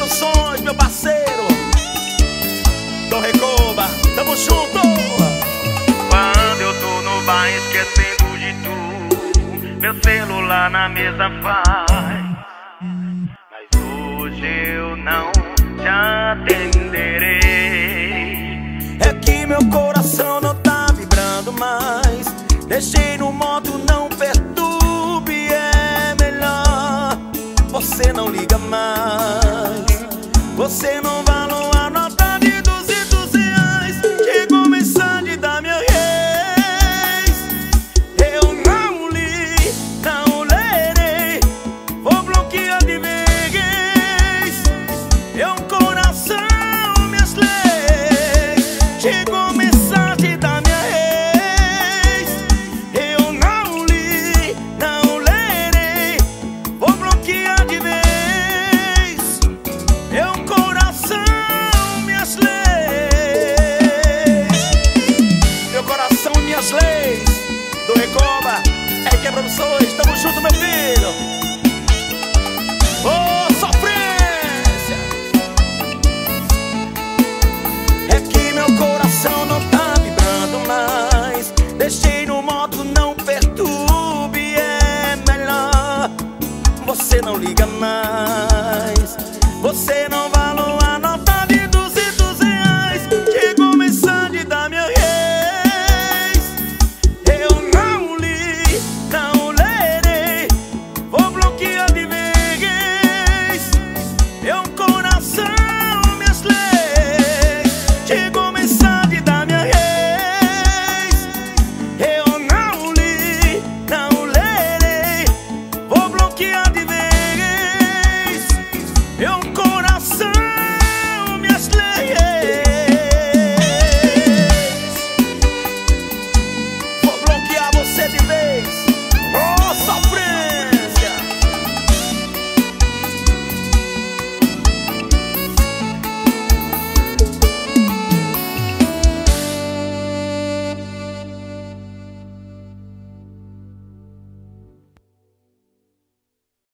Produções, meu parceiro Dom Recoba, tamo junto. Quando eu tô no bar esquecendo de tudo, meu celular na mesa faz. Mas hoje eu não te atenderei. É que meu coração não tá vibrando mais. Deixei no modo não perturbe. É melhor você não liga mais. Você não valor a nota de R$200. Chegou mensagem da minha ex. Eu não li, não lerei. Vou bloquear de vez. É um coração, minhas leis. Chegou mensagem da minha ex. Eu não li, não lerei. Vou bloquear de vez. É um coração, minhas leis. Meu coração, minhas leis. Do Recoba, é que é Produções, tamo junto, meu filho. Ô, sofrência. É que meu coração não tá vibrando mais. Deixei no modo não perturbe. É melhor você não liga mais. Você não vai